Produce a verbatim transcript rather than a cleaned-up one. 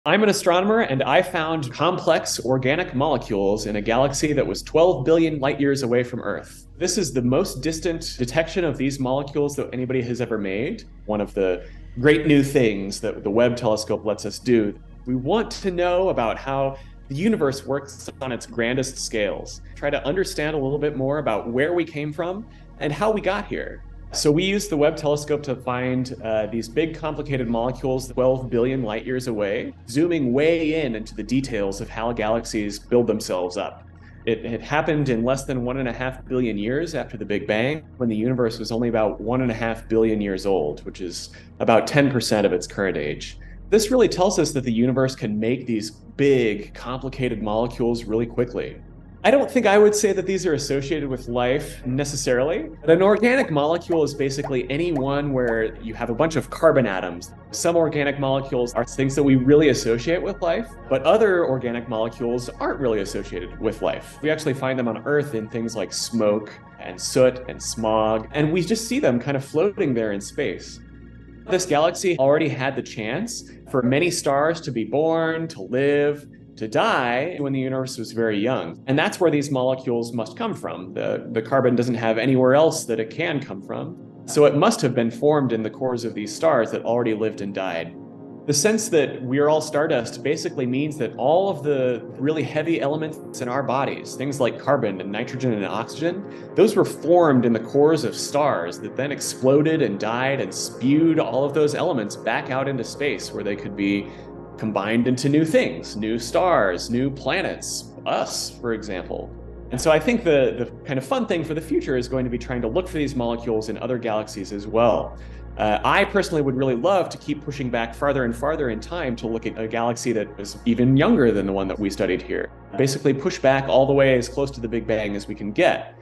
I'm an astronomer, and I found complex organic molecules in a galaxy that was twelve billion light years away from Earth. This is the most distant detection of these molecules that anybody has ever made. One of the great new things that the Webb telescope lets us do. We want to know about how the universe works on its grandest scales, try to understand a little bit more about where we came from and how we got here. So we use the Webb telescope to find uh, these big complicated molecules twelve billion light years away, zooming way in into the details of how galaxies build themselves up. It had happened in less than one and a half billion years after the Big Bang, when the universe was only about one and a half billion years old, which is about ten percent of its current age. This really tells us that the universe can make these big, complicated molecules really quickly. I don't think I would say that these are associated with life necessarily. But an organic molecule is basically any one where you have a bunch of carbon atoms. Some organic molecules are things that we really associate with life, but other organic molecules aren't really associated with life. We actually find them on Earth in things like smoke and soot and smog, and we just see them kind of floating there in space. This galaxy already had the chance for many stars to be born, to live, to die when the universe was very young. And that's where these molecules must come from. The, the carbon doesn't have anywhere else that it can come from. So it must have been formed in the cores of these stars that already lived and died. The sense that we are all stardust basically means that all of the really heavy elements in our bodies, things like carbon and nitrogen and oxygen, those were formed in the cores of stars that then exploded and died and spewed all of those elements back out into space where they could be combined into new things, new stars, new planets, us, for example. And so I think the, the kind of fun thing for the future is going to be trying to look for these molecules in other galaxies as well. Uh, I personally would really love to keep pushing back farther and farther in time to look at a galaxy that is even younger than the one that we studied here. Basically push back all the way as close to the Big Bang as we can get.